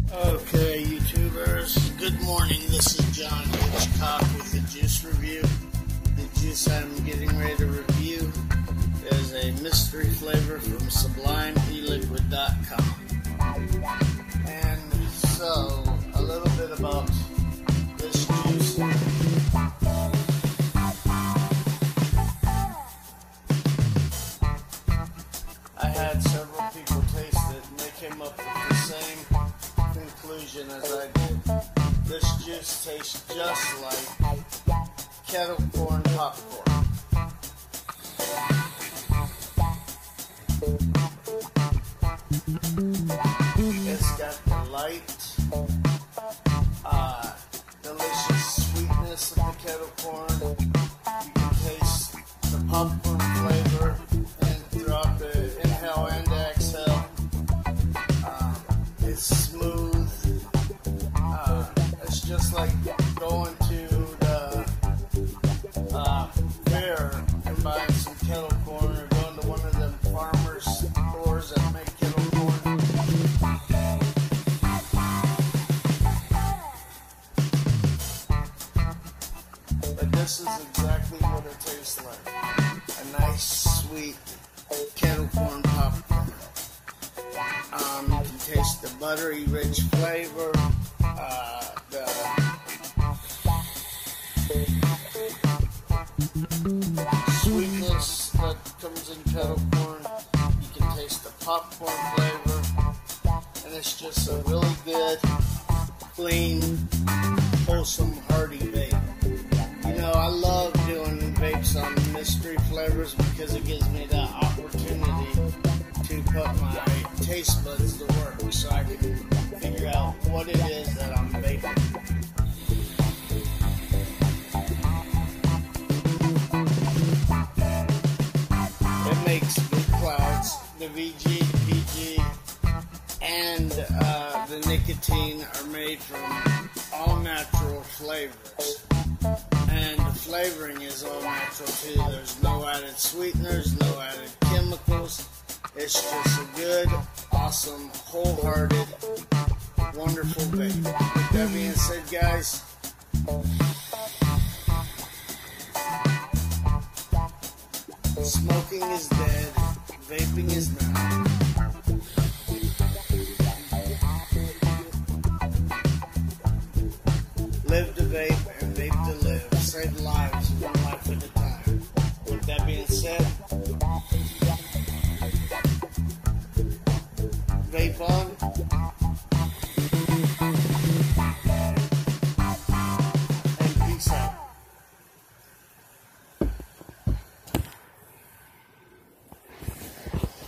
Okay, YouTubers, good morning. This is John Hitchcock with the juice review. The juice I'm getting ready to review is a mystery flavor from SublimeEliquid.com. And so, a little bit about this juice. I had several people taste it and they came up with the same conclusion as I did. This juice tastes just like kettle corn popcorn. It's got the light, delicious sweetness of the kettle corn. You can taste the popcorn flavor and throughout the inhale and exhale. It's smooth. It's just like going to the fair and buying some kettle corn, or going to one of them farmers stores that make kettle corn. But this is exactly what it tastes like. A nice, sweet kettle corn popcorn. You can taste the buttery, rich flavor, the sweetness that comes in kettle corn. You can taste the popcorn flavor, and it's just a really good, clean, wholesome, hearty vape. You know, I love doing vapes on mystery flavors because it gives me that opportunity to put my taste buds to work so I can figure out what it is that I'm vaping. It makes big clouds. The VG, PG, and the nicotine are made from all natural flavors. And the flavoring is all natural too. There's no added sweeteners, no added chemicals. It's just a good, awesome, wholehearted, wonderful vape. With that being said, guys, smoking is dead, vaping is not.